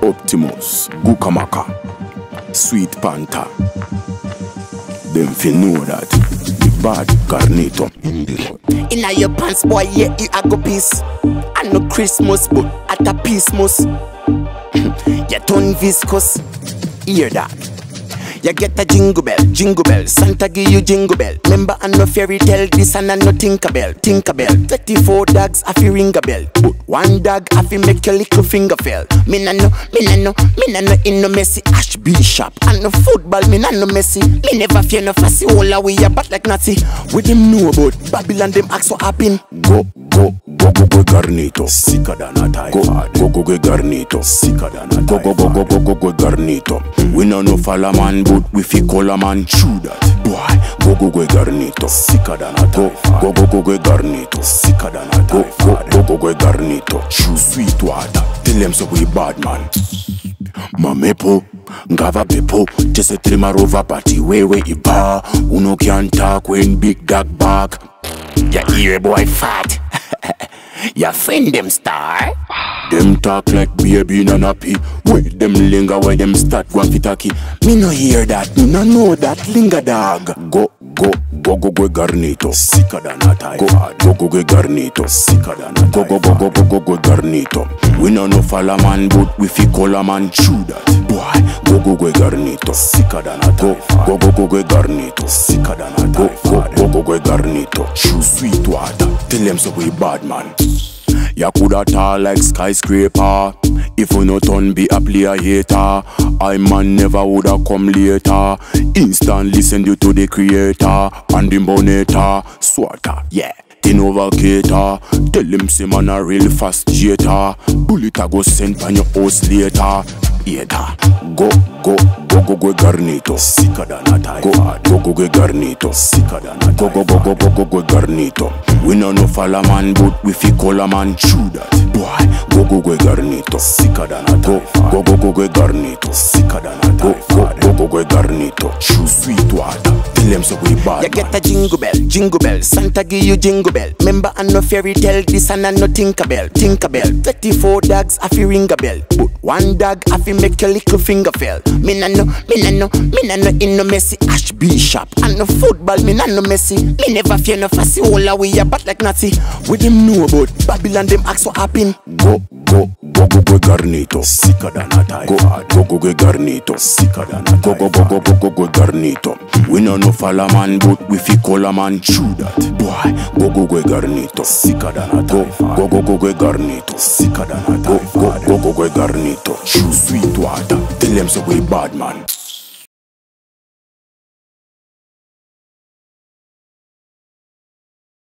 Optimus, Gukamaka, Sweet Panther. Them fi know that the bad Garnito in the road. Inna your pants, boy, yeah, you a go piece. I know Christmas, but at a piece must. You turn viscous, hear that? You get a jingle bell, Santa give you jingle bell. Remember I no fairy tale, this and I no Tinkerbell. 34 dogs, I fi ring a bell. But one dog, I fi make your little finger fell. Me no in no messy Ash Bishop. And no football, me no messy. Me never fear no fussy, all the way but like Nazi. With them know about Babylon, them ask what happen. Go Garnito, sicker than a typhoid. Go Garnito, sicker than a typhoid. Go Garnito. We no follow man, but we fi call a man true that. Boy, go Garnito, sicker than a typhoid. Go Garnito, sicker than a typhoid. Go Garnito, true sweet water. Tell them so we bad man. Mamepo, ngava bepo, just a trimmer over party, way iba. Uno can't talk when big dog bark. Ya hear boy fat. Ya friend them star. Them talk like baby in a nappy. Wait them linger where them start one fitaki. Me no hear that, me no know that linger dog. Go Garnito, sicker than a typhoid. Go Garnito, sicker than a typhoid. Go Garnito. We no follow man, but we fi call a man true that. Boy, go Garnito, sicker than a typhoid. Go Garnito, sicker than a typhoid. Go Garnito, true sweet water. Tell them so we bad man. Ya coulda tall like skyscraper. If you no turn be a player hater, I man never woulda come later. Instantly send you to the creator and the bonator. Swatter, yeah. Tin over cater. Tell him say man a real fast jeter. Bullet a go send pan your house later. Either go Garnito, sicker than a typhoid. Go Garnito, sicker than a typhoid. Go Garnito. We no follow man, but we fi call a man true that. Boy, go Garnito, sicker than a typhoid. Go Garnito, sicker than a typhoid. Go Garnito, true sweet water. Tell them so we bad. You get a jingle bell, Santa give you jingle bell. Remember I no fairy tale, this and I no Tinkerbell. 34 dogs, I fi ring a bell. But one dog, I fi make your little finger fell. Me no in no messy Ash Bishop. And no football, me no messy. Me never fear no fussy, all the way but like Nazi. With them know about Babylon, them ask what happen. Go Garnito, sicker than a typhoid. Go Garnito, sicker than a typhoid. Go Garnito. We no follow man, but we fi call a man true that. Boy, go Garnito, sicker than a typhoid. Go Garnito, sicker than a typhoid. Go Garnito, true sweet water. Tell them so we bad man.